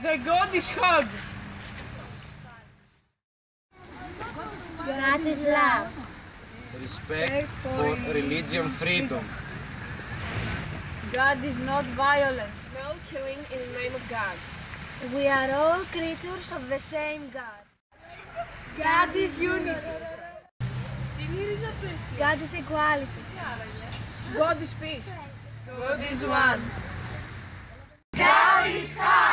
The God is hug. God is love. Respect for religion freedom. God is not violence. No killing in the name of God. We are all creatures of the same God. God is unity. God is equality. God is peace. God is one. God is high.